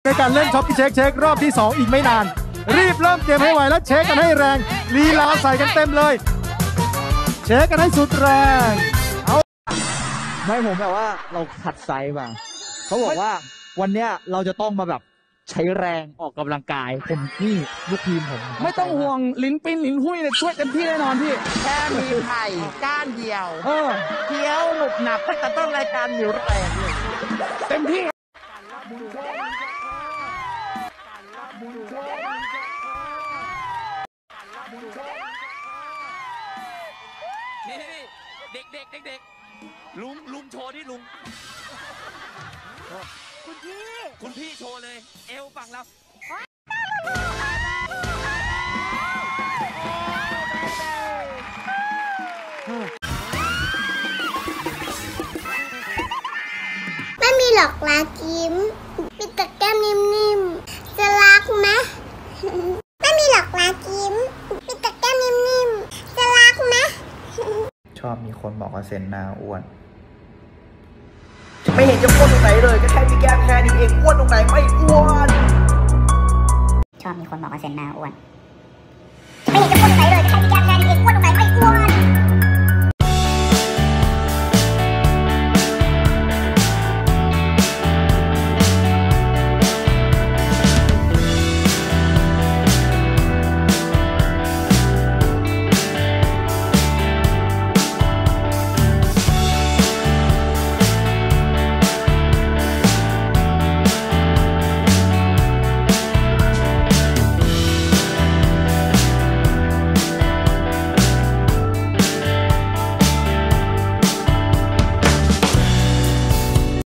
ในการเล่นช็อปปี้เช็ครอบที่2อีกไม่นานรีบเริ่มเตรียมให้ไวแล้วเช็คกันให้แรงลีลาใส่กันเต็มเลยเช็คกันให้สุดแรงเอาไม่ผมแบบว่าเราขัดไซส์มาเขาบอกว่าวันเนี้ยเราจะต้องมาแบบใช้แรงออกกำลังกายผมนี่ลูกทีมผมไม่ต้องห่วงลิ้นปิ้นลิ้นหุ้ยเนี่ยช่วยเต็มที่แน่นอนพี่แค่มีไข่ก้านเดียวเคี้ยวหนุบหนับตั้งแต่ต้นรายการอยู่แรงเลยเต็มที่นี่เด็กลุงโชว์ที่ลุงคุณพี่โชว์เลยเอวฝั่งเราไม่มีหรอกรักยิ้มมีแต่แก้มนิ่มๆจะรักไหมไม่มีหรอกรักยิ้มมีแต่แก้มนิ่มๆจะรักไหมชอบมีคนบอกว่าเซนหน้าอ้วนไม่เห็นจะอ้วนตรงไหนเลยก็แค่มีแก้มแค่นี้เองอ้วนตรงไหนไม่อ้วนชอบมีคนบอกว่าเซนหน้าอ้วนไม่เห็นจะ